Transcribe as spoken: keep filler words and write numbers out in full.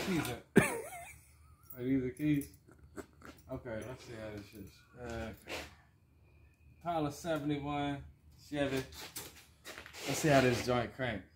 keys at? Are these the keys? Okay, let's see how this is. Uh, Pilot seventy-one Chevy. Let's see how this joint cranks.